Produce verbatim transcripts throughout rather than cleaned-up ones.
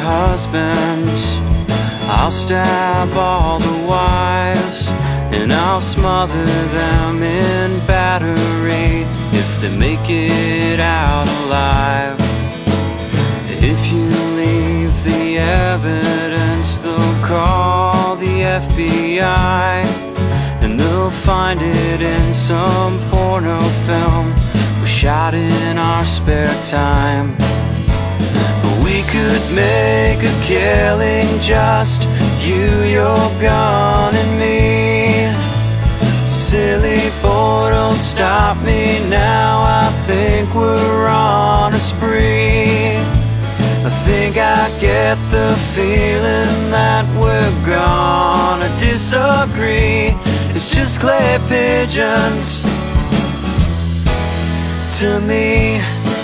husbands. I'll stab all the wives, and I'll smother them in battery if they make it out alive. If you leave the evidence, they'll call the F B I, and they'll find it in some porno film we shot in our spare time. We could make a killing, just you, your gun, and me. Silly boy, don't stop me now. I think we're on a spree. I think I get the feeling that we're gonna disagree. It's just clay pigeons to me.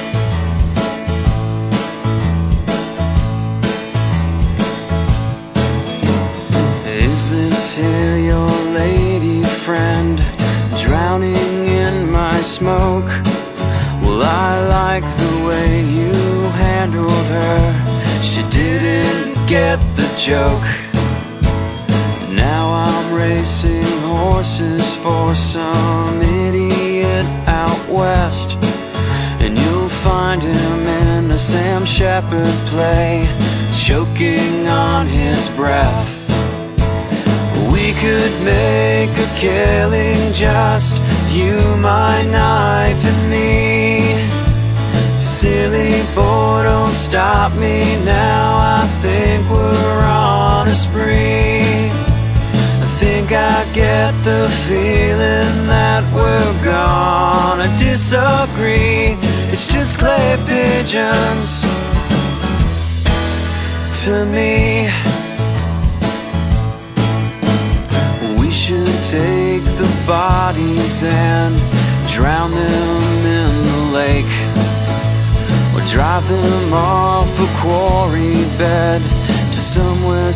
Is this here your lady friend, drowning in my smoke? Well, I like the way you handled her. She didn't get the joke. Now I'm racing horses for some idiot out west, and you'll find him in a Sam Shepard play, choking on his breath. We could make a killing, just you, my knife, and me. Silly boy, don't stop me now. I think we're on a spree. I think I get the feeling that we're gonna disagree. It's just clay pigeons to me. Should take the bodies and drown them in the lake, or drive them off a quarry bed to somewhere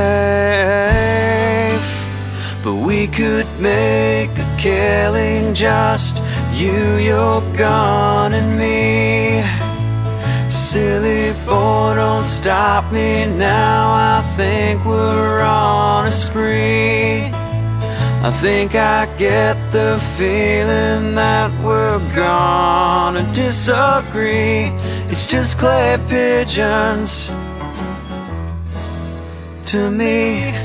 safe. But we could make a killing, just you, your gun, and me. Silly boy, don't stop me now. I think we're on a spree. I think I get the feeling that we're gonna disagree. It's just clay pigeons to me.